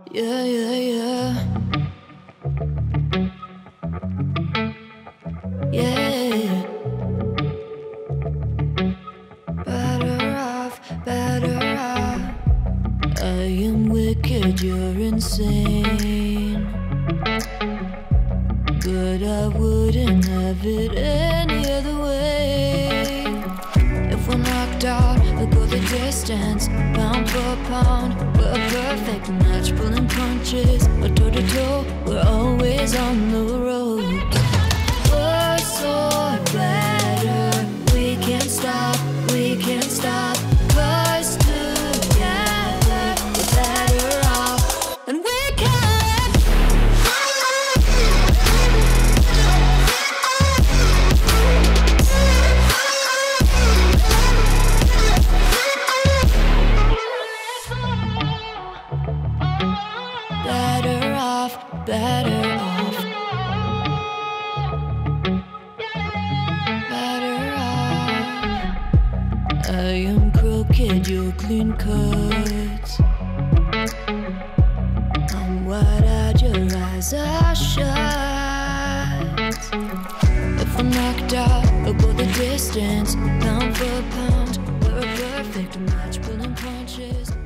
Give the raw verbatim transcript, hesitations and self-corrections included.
Yeah, yeah, yeah. Yeah. Better off, better off. I am wicked, you're insane, but I wouldn't have it any other way. If we're knocked out, we'll go the distance, pound for pound. We're a perfect match, pulling punches. We're toe to toe, we're always on the road. We're so better, we can't stop, we can't stop. 'Cause together we're better off, and we can. Better off, better off. Better off. I am crooked, you're clean cut. I'm wide-eyed, your eyes are shut. If we're knocked out, we'll go the distance, pound for pound. We're a perfect match, pulling punches.